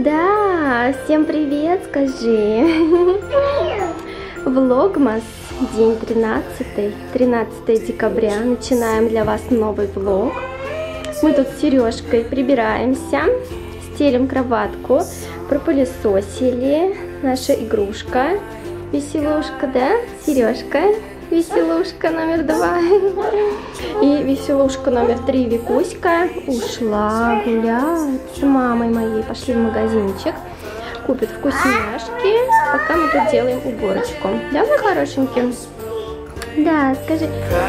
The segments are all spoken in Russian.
Да, всем привет, скажи. Влогмас, день 13 декабря. Начинаем для вас новый влог. Мы тут с Сережкой прибираемся, стелим кроватку, пропылесосили. Наша игрушка, веселушка, да, Сережка? Веселушка номер 2 и веселушка номер 3 Викуська ушла гулять с мамой моей. Пошли в магазинчик, купят вкусняшки, пока мы тут делаем уборочку. Да, мой хорошенький? Да, скажи.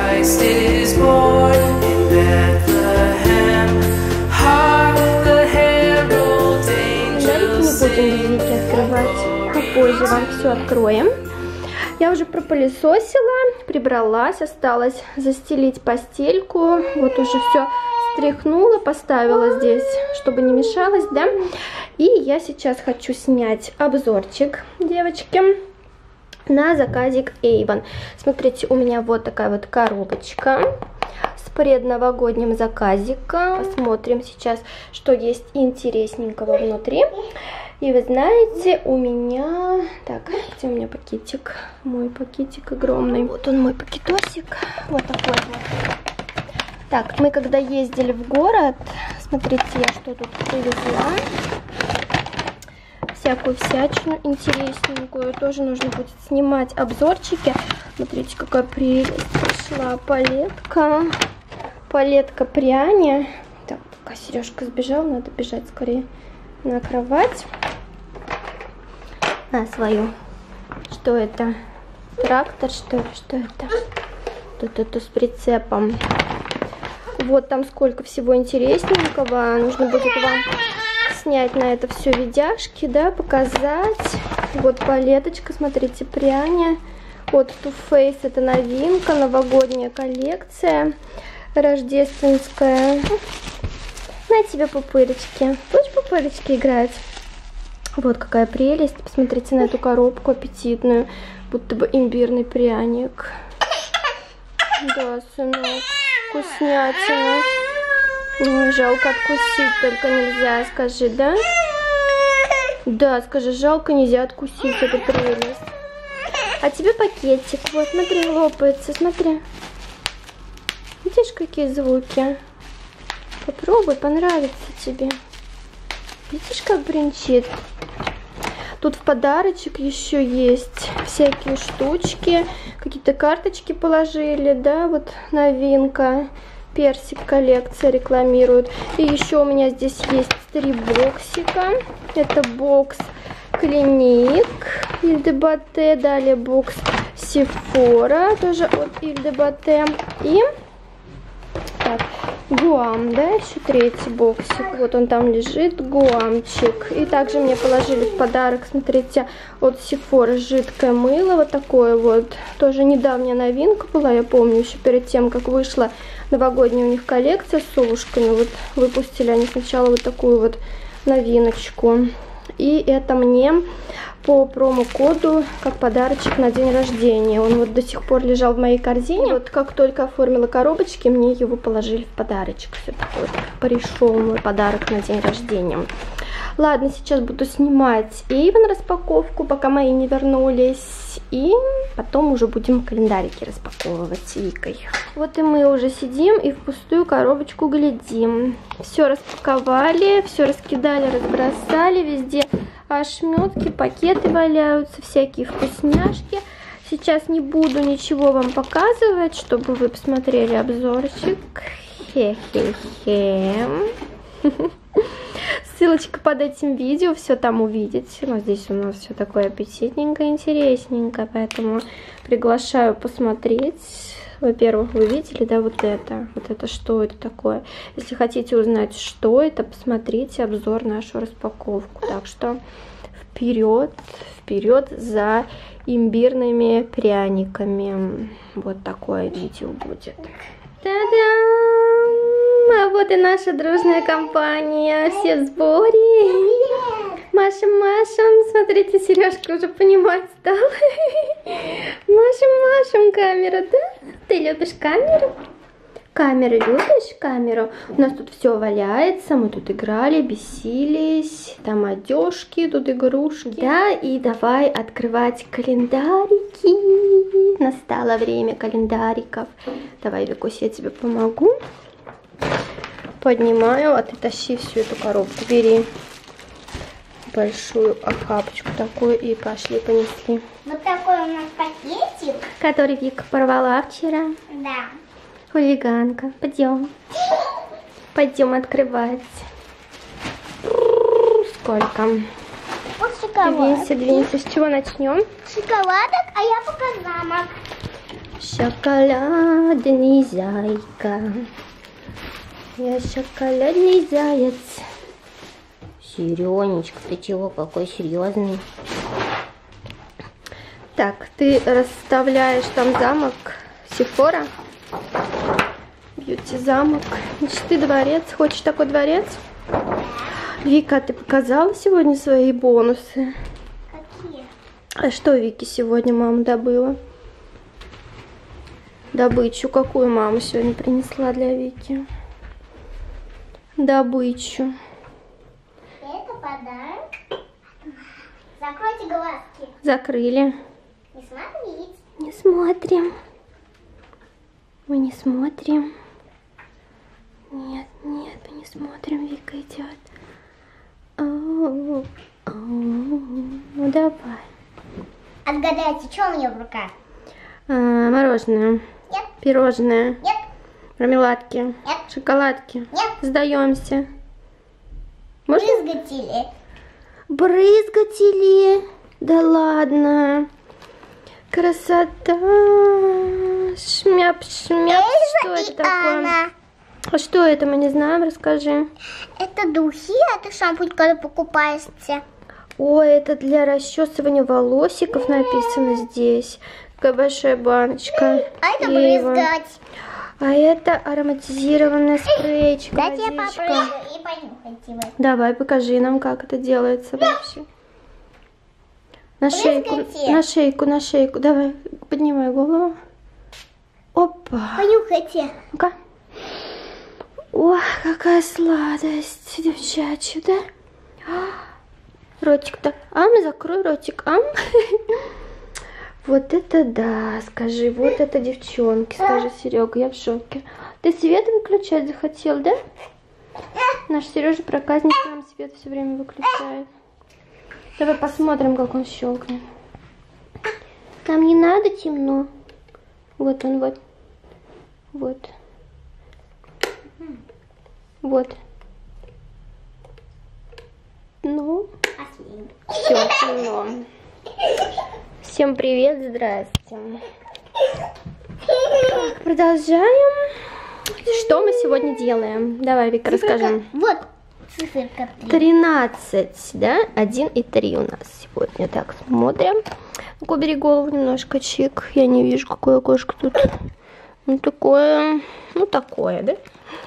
Давайте не будем без Вики открывать, попозже вам все откроем. Я уже пропылесосила, прибралась, осталось застелить постельку. Вот уже все стряхнула, поставила здесь, чтобы не мешалось, да. И я сейчас хочу снять обзорчик, девочки, на заказик Avon. Смотрите, у меня вот такая вот коробочка с предновогодним заказиком. Посмотрим сейчас, что есть интересненького внутри. И вы знаете, у меня... Так, где у меня пакетик? Мой пакетик огромный. Вот он, мой пакетосик. Вот такой вот. Так, мы когда ездили в город, смотрите, я что тут привезла. Всякую всячину интересненькую. Тоже нужно будет снимать обзорчики. Смотрите, какая прелесть пришла палетка. Палетка пряни. Так, пока Сережка сбежал, надо бежать скорее на кровать. На свою. Что это? Трактор, что ли? Что это? Тут это с прицепом. Вот там сколько всего интересненького. Нужно будет вам снять на это все видяшки, да, показать. Вот палеточка, смотрите, пряня. Вот Too Faced, это новинка, новогодняя коллекция, рождественская. На тебе пупырочки. Будешь пупырочки играть? Вот какая прелесть. Посмотрите на эту коробку аппетитную. Будто бы имбирный пряник. Да, сынок. Вкуснятина. Ой, жалко откусить, только нельзя, скажи, да? Да, скажи, жалко, нельзя откусить эту прелесть. А тебе пакетик. Вот, смотри, лопается, смотри. Видишь, какие звуки? Попробуй, понравится тебе. Видишь, как бренчит? Тут в подарочек еще есть всякие штучки. Какие-то карточки положили, да, вот новинка. Персик коллекция рекламируют. И еще у меня здесь есть 3 боксика. Это бокс Клиник Иль де Батте. Далее бокс Сефора, тоже от Иль де Батте. И... Так, Гуам, да, еще 3-й боксик. Вот он там лежит, Гуамчик. И также мне положили в подарок, смотрите, от Sephora жидкое мыло. Вот такое вот. Тоже недавняя новинка была, я помню, еще перед тем, как вышла новогодняя у них коллекция с совушками. Вот выпустили они сначала вот такую вот новиночку. И это мне по промокоду как подарочек на день рождения. Он вот до сих пор лежал в моей корзине. Вот как только оформила коробочки, мне его положили в подарочек. Все-таки вот пришел мой подарок на день рождения. Ладно, сейчас буду снимать Avon распаковку, пока мои не вернулись. И потом уже будем календарики распаковывать с Викой. Вот и мы уже сидим и в пустую коробочку глядим. Все распаковали, все раскидали, разбросали. Везде ошметки, пакеты валяются, всякие вкусняшки. Сейчас не буду ничего вам показывать, чтобы вы посмотрели обзорчик. Хе-хе-хе. Ссылочка под этим видео, все там увидите. Но здесь у нас все такое аппетитненькое, интересненькое, поэтому приглашаю посмотреть. Во-первых, вы видели, да, вот это что это такое. Если хотите узнать, что это, посмотрите обзор, нашу распаковку. Так что вперед, вперед за имбирными пряниками. Вот такое видео будет. Та-дам! А вот и наша дружная компания. Все в сборе. Маша, смотрите, Сережка уже понимать стала. Маша, камера, да? Ты любишь камеру? Камеры, любишь камеру? У нас тут все валяется, мы тут играли, бесились, там одежки, тут игрушки. Да, и давай открывать календарики. Настало время календариков. Давай, Викусь, я тебе помогу. Поднимаю, а ты тащи всю эту коробку, бери большую охапочку такую и пошли, понесли. Вот такой у нас пакетик. Который Вика порвала вчера. Да. Хулиганка. Пойдем. Пойдем открывать. Сколько? Вот шоколад. Двинься. С чего начнем? Шоколадок, а я пока замок. Шоколадный зайка. Я шоколадный заяц. Серёнечка, ты чего какой серьезный? Так, ты расставляешь там замок Сефора. Бьюти замок. Мечты дворец. Хочешь такой дворец? Вика, ты показала сегодня свои бонусы? Какие? А что Вики сегодня мама добыла? Добычу. Какую мама сегодня принесла для Вики? Добычу. Это подарок. Закройте глазки. Закрыли. Не смотрите. Не смотрим. Мы не смотрим. Нет, мы не смотрим. Вика идет. Ну давай. Отгадайте, что у меня в руках? Мороженое. Нет. Пирожное. Нет. Мармеладки. Нет. Шоколадки. Нет. Сдаемся. Можно? Брызгатели. Брызгатели. Да ладно. Красота. Шмяп, шмяп. Что это такое? Анна. А что это, мы не знаем, расскажи. Это духи, это шампунь, когда покупаешься. Ой, это для расчесывания волосиков написано здесь. Какая большая баночка. А это Ева. брызгать. А это ароматизированная спрейчка. Дайте я водичка. попробую и понюхайте вы. Давай, покажи нам, как это делается вообще. На шейку, Брызгайте. на шейку, на шейку. Давай, поднимай голову. Опа. Понюхайте. Ну-ка. Ох, какая сладость, девчачья, да? Ротик-то. Закрой ротик, Вот это да, скажи, вот это девчонки, скажи, Серега, я в шоке. Ты свет выключать захотел, да? Наш Сережа проказник нам свет все время выключает. Давай посмотрим, как он щелкнет. Нам не надо темно. Вот он, вот. Вот. Вот. Ну, все, темно. Всем привет, здрасте. Продолжаем. Что мы сегодня делаем? Давай, Вика, расскажем. Вот циферка 3. 13, да? 1 и 3 у нас сегодня. Так, смотрим. Ну-ка, убери голову немножко, чик. Я не вижу, какое окошко тут. Ну, такое, да?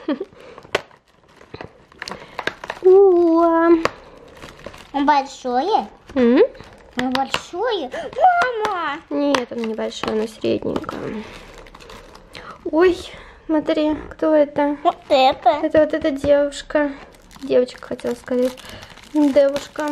Он большое? Он большое? Мама! Нет, он небольшой, но средненькое. Ой, смотри, кто это? Вот это. Это вот эта девушка. Девочка, хотела сказать. Девушка.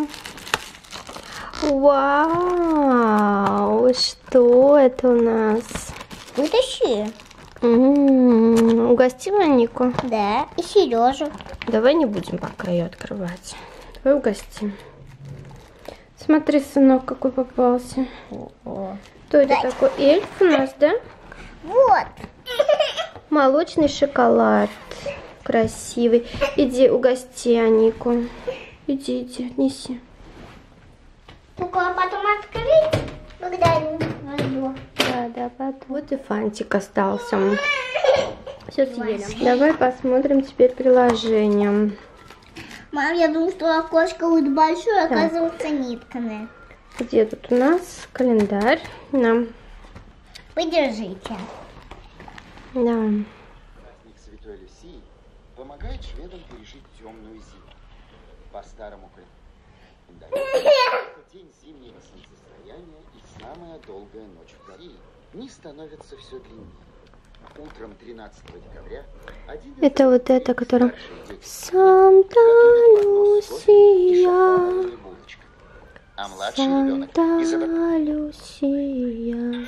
Вау, что это у нас? Вытащи. Угостила Нику? Да, и Сережу. Давай не будем пока ее открывать. Давай угостим. Смотри, сынок, какой попался. Кто это такой? Эльф у нас, да? Вот. Молочный шоколад. Красивый. Иди, угости Анику. Иди, отнеси. Только потом открыть, когда возьму. Да, потом. Вот и фантик остался. Все съели. Давай посмотрим теперь приложение. Мам, я думаю, что окошко будет большое, оказывается нитканое. Где тут у нас календарь? Да. Подержите. Да. Праздник Святой Люсии помогает шведам пережить темную зиму. По старому календарю это день зимнего солнцестояния и самая долгая ночь в горе. Дни становятся все длиннее. Утром 13 декабря один из Это вот это, которое... старших детей Санта поднос кофе и шоколадными Лусия, булочками. А младший ребенок из-за Санта Люсия.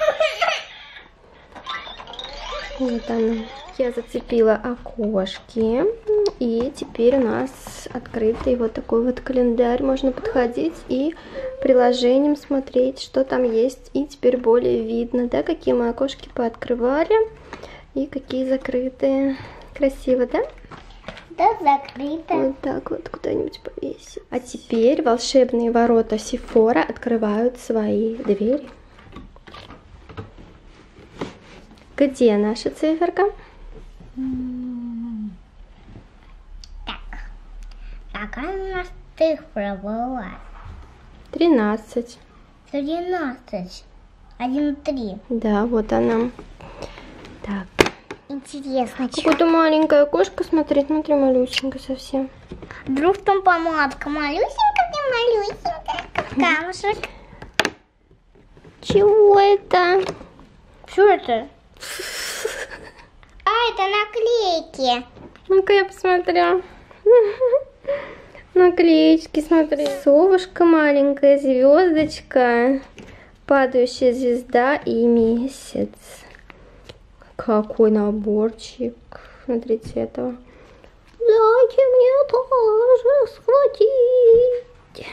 Вот она. Я зацепила окошки. И теперь у нас открытый вот такой вот календарь. Можно подходить и приложением смотреть, что там есть. И теперь более видно, да, какие мы окошки пооткрывали. И какие закрытые. Красиво, да? Да, закрыто. Вот так вот куда-нибудь повесить. А теперь волшебные ворота Сефора открывают свои двери. Где наша циферка? Какая у нас цифра была? 13. 13. 1-3. Да, вот она. Так. Интересно, что? Какое-то маленькое окошко, смотри, малюсенькое совсем. Вдруг там помадка малюсенькая, как камушек. Чего это? Что это? А, это наклейки. Ну-ка я посмотрю. Наклеечки, смотри. Совушка маленькая, звездочка, падающая звезда и месяц. Какой наборчик. Смотрите этого. Дайте мне тоже схватить.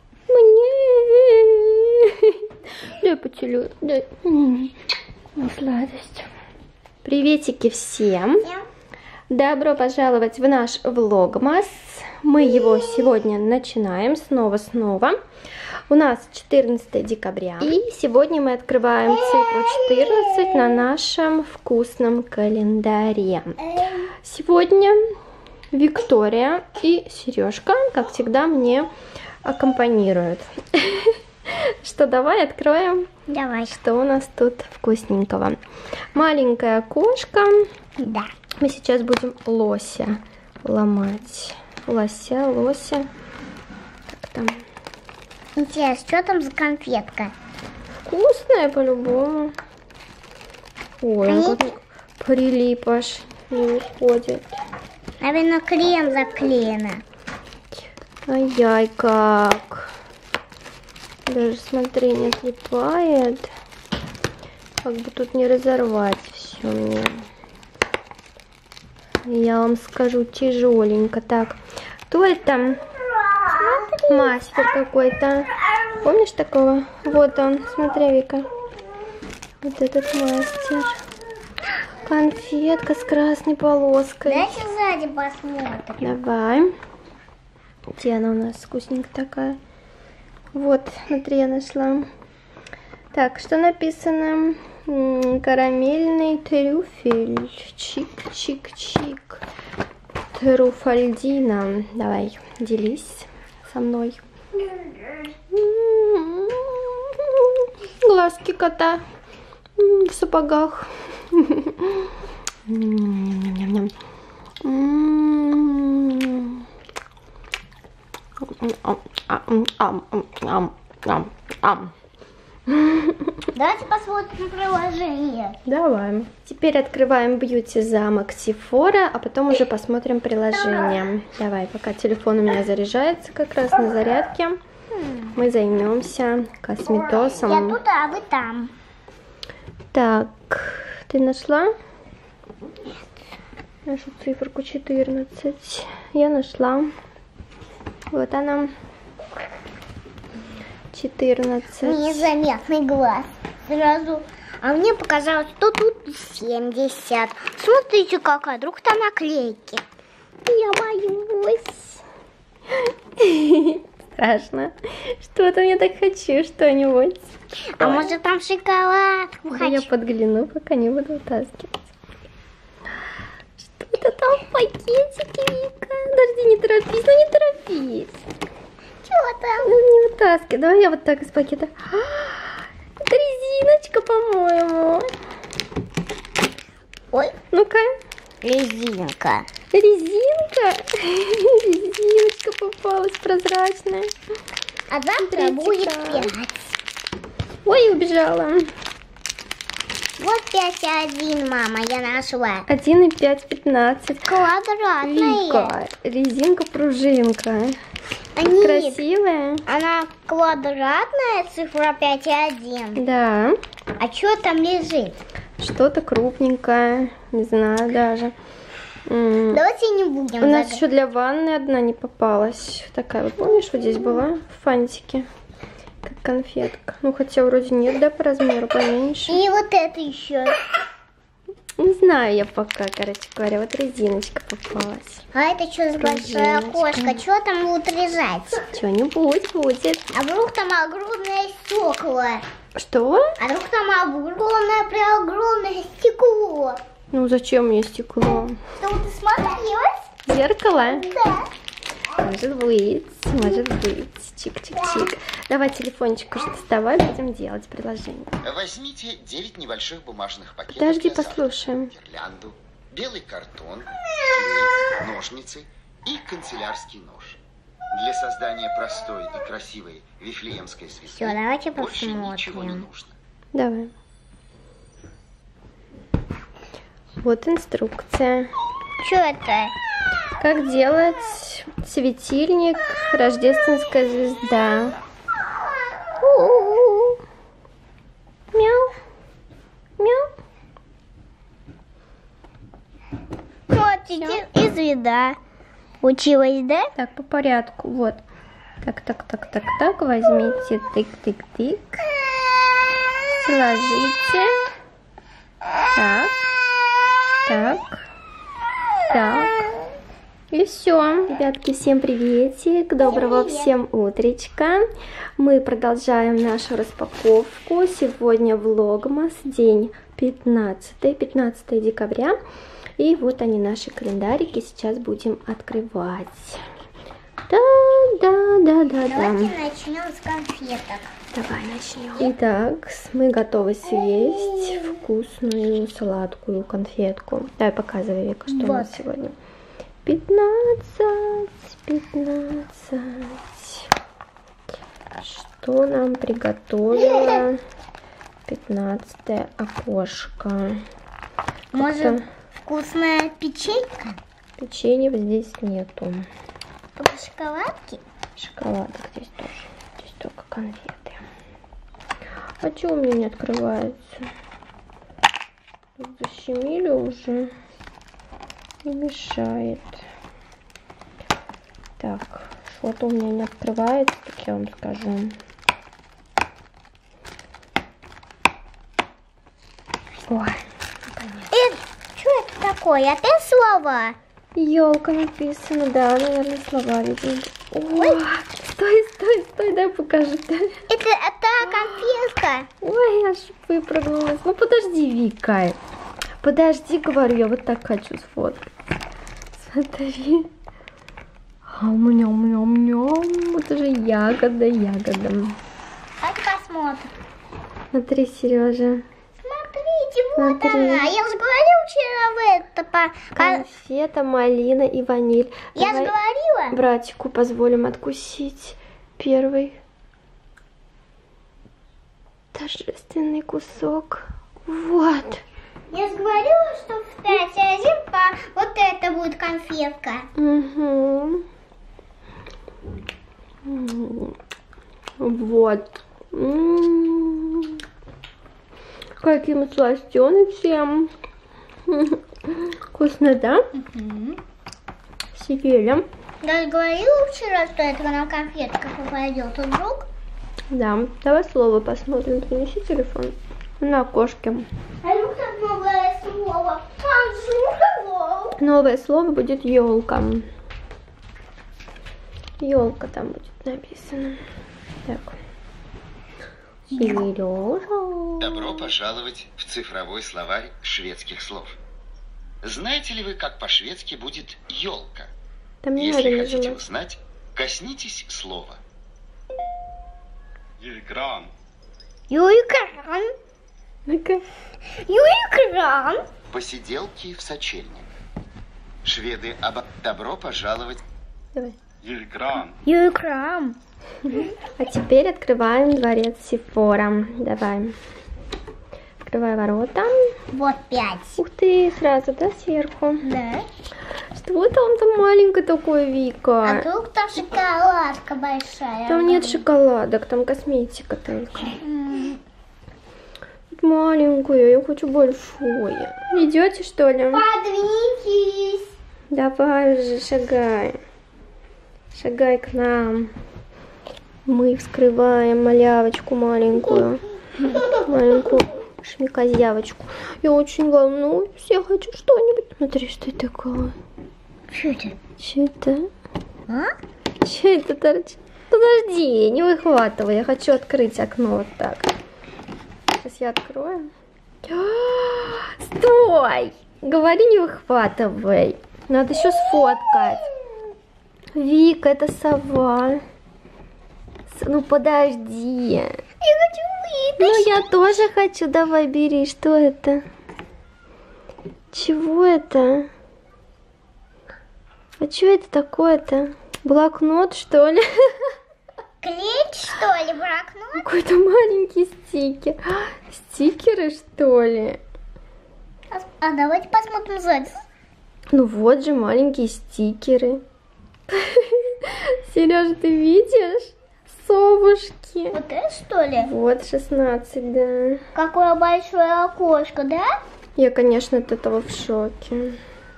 Мне. Дай поцелуй. Дай. Сладость. Приветики всем. Добро пожаловать в наш влогмас. Мы его сегодня начинаем снова. У нас 14 декабря. И сегодня мы открываем цифру 14 на нашем вкусном календаре. Сегодня Виктория и Сережка, как всегда, мне аккомпанируют. Что, давай откроем? Давай. Что у нас тут вкусненького? Маленькое окошко. Да. Мы сейчас будем лося ломать. Лося. Как там? Интересно, что там за конфетка? Вкусная по-любому. Ой, он как прилип аж, не уходит. Наверное, клеем заклеено. Ай-яй, как. Даже, смотри, не отлипает. Как бы тут не разорвать все мне. Я вам скажу, тяжеленько. Так, кто это? Мастер какой-то. Помнишь такого? Вот он, смотри, Вика. Вот этот мастер. Конфетка с красной полоской. Давайте сзади посмотрим. Давай. Где она у нас вкусненькая такая? Вот, смотри, я нашла. Так, что написано? Карамельный трюфель. Чик-чик-чик. Труфальдина. Давай, делись со мной. Глазки кота в сапогах. Давайте посмотрим приложение. Давай. Теперь открываем бьюти замок Сефора, а потом уже посмотрим приложение. Давай, пока телефон у меня заряжается как раз на зарядке, мы займемся косметосом. Я тут, а вы там. Так, ты нашла нашу циферку 14? Я нашла. Вот она. 14. Незаметный глаз. Сразу. А мне показалось, что тут 70. Смотрите, какая. Вдруг там наклейки. Я боюсь. Страшно. Что-то я так хочу что-нибудь. А может там шоколад? Да я подгляну, пока не буду вытаскивать. Что-то там в пакетике, Вика. Подожди, не торопись, ну не торопись. Чего там? Ну не вытаскивай. Давай я вот так из пакета. Это резиночка, по-моему. Ой, Ну-ка. резинка. Резинка. Резиночка попалась прозрачная. А завтра Смотрите, будет как. 5. Ой, убежала. Вот 5,1, мама, я нашла. 1,5, 15. Квадратная. Вика, резинка-пружинка. Нет, Красивая? она квадратная, цифра 5,1. Да. А что там лежит? Что-то крупненькое. Не знаю даже. Давайте не будем. У нас еще для ванны одна не попалась. Такая вот, помнишь, вот здесь была в фантике. Как конфетка. Ну, хотя вроде нет, да, по размеру поменьше. И вот это еще. Не знаю я пока, короче говоря. Вот резиночка попалась. А это что за большое окошко? Что там будет лежать? Что-нибудь будет. А вдруг там огромное стекло? Что? А вдруг там огромное стекло? Ну, зачем мне стекло? Чтобы ты смотрелась? Зеркало? Да. Может быть, может быть. Чик-чик-чик. Давай телефончик уже доставай, будем делать приложение. Возьмите 9 небольших бумажных пакетов. Подожди, для завтрака, послушаем. гирлянду, белый картон, клей, ножницы и канцелярский нож. Для создания простой и красивой вифлеемской звезды Всё, давайте больше посмотрим. ничего не нужно. Давай. Вот инструкция. Что это? Как делать светильник «Рождественская звезда». У-у-у. Мяу. Мяу. Вот теперь и звезда. Училась, да? Так, по порядку. Вот. Так. Возьмите. Тык-тык-тык. Сложите. Так. И все. Ребятки, всем приветик. Доброго всем утречка. Мы продолжаем нашу распаковку. Сегодня влогмас, день 15 декабря. И вот они, наши календарики. Сейчас будем открывать. Да. Давайте начнем с конфеток. Давай начнем. Итак, мы готовы съесть вкусную сладкую конфетку. Давай показывай, Вика, что у нас сегодня. 15. Что нам приготовила 15 окошко? Может, вкусная печенька? Печенья здесь нету. Только шоколадки? Шоколадок здесь тоже. Здесь только конфеты. А что у меня не открывается? Тут защемили уже. Не мешает. Так, что-то у меня не открывается, так я вам скажу. Ой, наконец. Что это такое? Опять слова? Елка написано, да, наверное, слова видно. Ой, стой, дай покажу. Это та конфетка. Ой, я аж выпрыгнулась. Ну подожди, Вика. Подожди, говорю, я вот так хочу сфоткать. Смотри. Ам-ням-ням-ням. Это же ягода. Давайте посмотрим. Смотри, Сережа. Смотрите, вот Смотри. она. Я же говорила вчера в это. Конфета, малина и ваниль. Я же Давай говорила. братику позволим откусить первый торжественный кусок. Вот. Я же говорила, что в 5,1 вот это будет конфетка. Угу. Вот. Какие мы сластены всем. Вкусно, да? Съели. Я же говорила вчера, что это на конфетка попадет. Вдруг? Да. Давай слово посмотрим. Принеси телефон. На окошке. А вдруг там новое слово? Новое слово будет елка. Елка там будет написано. Так. Сережа. Добро пожаловать в цифровой словарь шведских слов. Знаете ли вы, как по-шведски будет елка? Там не Если надо хотите нажимать. узнать, коснитесь слова. Julgran. Юйкран. Ну-ка. Юйкран. Посиделки в сочельник. Шведы добро пожаловать. Давай. Julgran. Юйкран. А теперь открываем дворец Сефора. Давай. В Открывай ворота. Вот 5. Ух ты, сразу, да, сверху? Да. Что там маленькое такое, Вика? А вдруг там шоколадка большая? Там нет шоколадок, там косметика только. Маленькое, я хочу большое. Идете, что ли? Подвиньтесь. Давай уже, шагай. Шагай к нам. Мы вскрываем малявочку маленькую. Маленькую шмикозявочку. Я очень волнуюсь, я хочу что-нибудь. Смотри, что это такое. Что это? Что это? А? Что это торчит? Подожди, не выхватывай. Я хочу открыть окно вот так. Сейчас я открою. Стой! Говори, не выхватывай. Надо еще сфоткать. Вика, это сова. Ну подожди. Я хочу Ну я тоже хочу. Давай, бери. Что это? Чего это? А что это такое-то? Блокнот, что ли? клеить, что ли, блокнот? Какой-то маленький стикер. Стикеры, что ли? А давайте посмотрим сзади. Ну вот же маленькие стикеры. Сережа, ты видишь? Совушки. Вот это, что ли? Вот 16, да. Какое большое окошко, да? Я, конечно, от этого в шоке.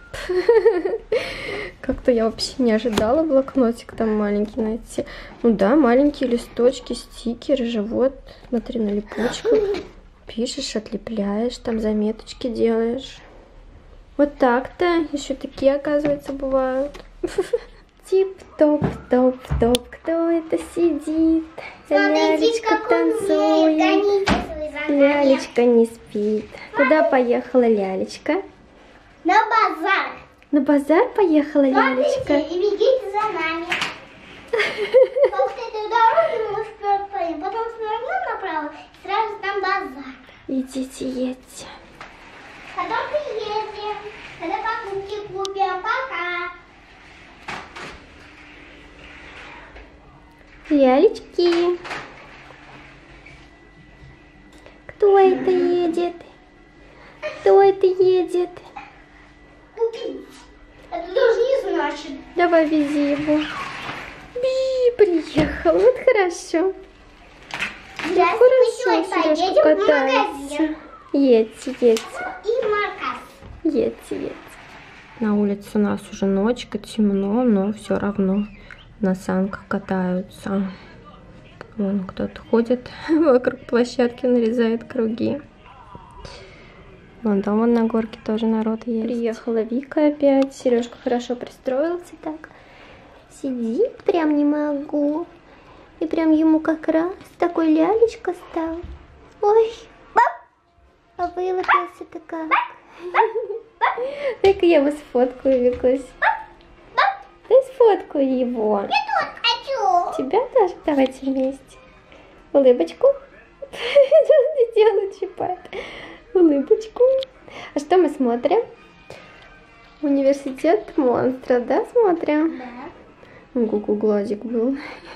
Как-то я вообще не ожидала блокнотик там маленький найти. Ну да, маленькие листочки, стикеры же. Вот, смотри, на липучках. Пишешь, отлепляешь, там заметочки делаешь. Вот так-то. Еще такие, оказывается, бывают. Тип-топ-топ-топ. Кто это сидит? Лялечка танцует. Лялечка не спит. Куда поехала Лялечка? На базар. На базар поехала Лялечка? Смотрите и бегите за нами. По вот этой дороге мы вперед поедем, потом свернем направо, и сразу там базар. Идите, едьте. Потом приедем, когда покупки купим. Пока. Лялечки. Кто это едет? Кто это едет? Купить. Это даже не значит. Давай, вези его. Приехал. Вот хорошо. Сейчас мы Хорошо, сегодня Сережка поедем в катается. магазин. Едьте, едьте. И в марказ. Едьте, едьте. На улице у нас уже ночка, темно, но все равно на санках катаются. Вон кто-то ходит вокруг площадки, нарезает круги. Вон там вон на горке тоже народ есть. Приехала Вика опять. Сережка хорошо пристроился так. Сидит, прям не могу. И прям ему как раз такой лялечка стал. Ой, а вылупился-то как. Дай-ка я его сфоткаю, Викусь. Дай сфоткаю его. Я тут хочу. Тебя тоже? Давайте вместе. Улыбочку. Что делает, щипает? Улыбочку. А что мы смотрим? Университет монстра, да, смотрим? Да. Гугу глазик был.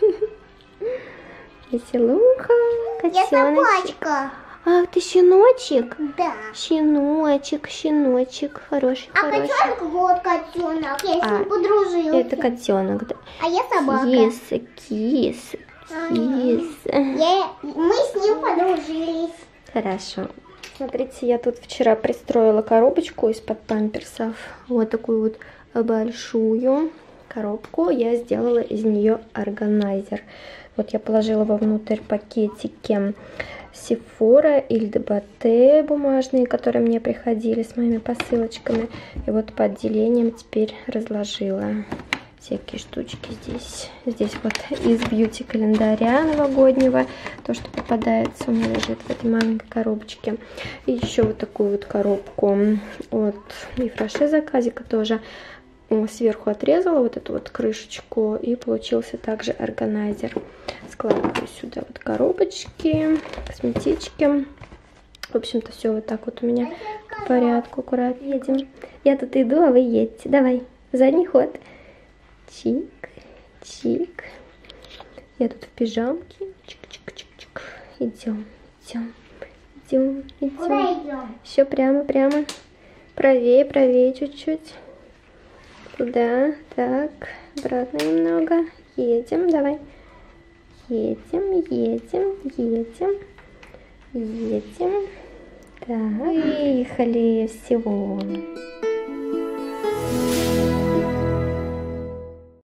Веселуха. Я собачка. Ах, ты щеночек? Да. Щеночек, щеночек. Хороший, А хороший. котенок вот котенок. Я с А, ним подружился. Это котенок, да. А я собака. Киса, киса, киса. Мы с ним подружились. Хорошо. Смотрите, я тут вчера пристроила коробочку из-под памперсов. Вот такую вот большую коробку. Я сделала из нее органайзер. Вот я положила вовнутрь пакетики Sephora или Дебате бумажные, которые мне приходили с моими посылочками. И вот по отделениям теперь разложила всякие штучки здесь. Здесь вот из бьюти-календаря новогоднего. То, что попадается, у меня лежит в этой маленькой коробочке. И еще вот такую вот коробку от Ефраше заказика тоже. Сверху отрезала вот эту вот крышечку. И получился также органайзер. Складываю сюда вот коробочки, косметички. В общем-то, все вот так вот у меня по порядку. Аккуратно едем. Я тут иду, а вы едете. Давай, задний ход. Чик, чик. Я тут в пижамке. Чик-чик-чик-чик. Идем, идем, Идем, Куда идем. идем? Все прямо. Правее, правее чуть-чуть. Туда, так, обратно немного. Едем, давай. Едем. Так, выехали всего.